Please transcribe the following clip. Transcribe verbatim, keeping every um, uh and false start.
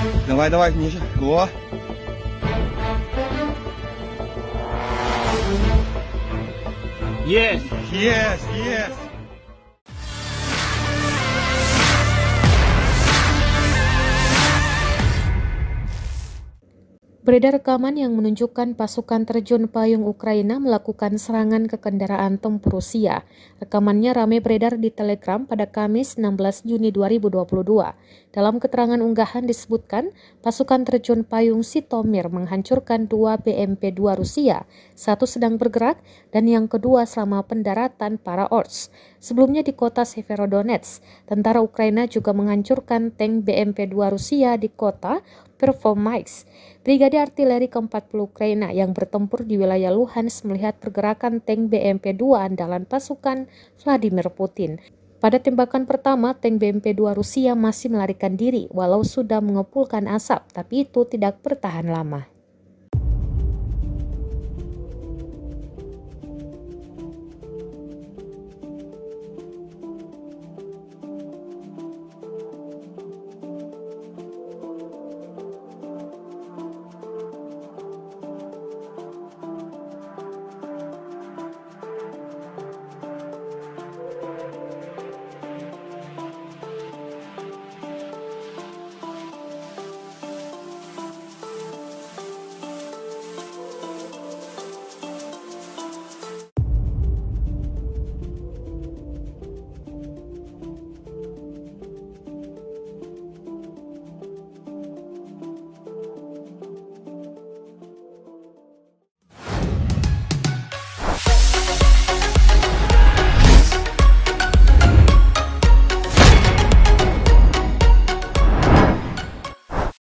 Давай, давай, Миша. О. Yes. Yes, yes. Beredar rekaman yang menunjukkan pasukan terjun payung Ukraina melakukan serangan ke kendaraan tempur Rusia. Rekamannya ramai beredar di Telegram pada Kamis enam belas Juni dua ribu dua puluh dua. Dalam keterangan unggahan disebutkan, pasukan terjun payung Sitomir menghancurkan dua B M P dua Rusia, satu sedang bergerak dan yang kedua selama pendaratan para Ors. Sebelumnya di kota Severodonetsk, tentara Ukraina juga menghancurkan tank B M P dua Rusia di kota Pervomaisk. Brigade Artileri ke empat puluh Ukraina yang bertempur di wilayah Luhansk melihat pergerakan tank B M P dua andalan pasukan Vladimir Putin. Pada tembakan pertama, tank B M P dua Rusia masih melarikan diri walau sudah mengepulkan asap, tapi itu tidak bertahan lama.